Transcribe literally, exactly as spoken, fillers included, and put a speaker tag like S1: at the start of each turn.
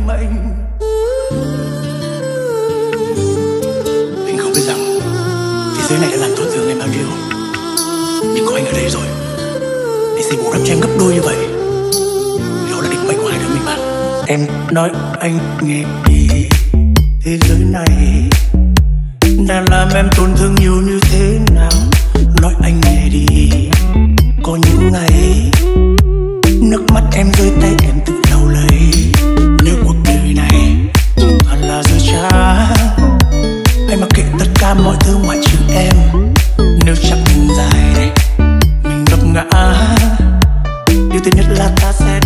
S1: định mệnh. Anh không biết rằng thế giới này đã làm tổn thương em bao nhiêu, nhưng có anh ở đây rồi để sẽ bù đắp cho em gấp đôi như vậy. Đó là định mệnh của hai đứa mình mà. Em nói anh nghe đi, thế giới này đã làm em tổn thương nhiều như thế nào. Nói anh nghe đi, có những ngày nước mắt em rơi tay em tự lau lấy. Nếu cuộc đời này toàn là dối trá, hãy mặc kệ tất cả mọi thứ ngoại trừ em. Nếu chặng đường dài này mình ngập ngã, điều thứ nhất là ta sẽ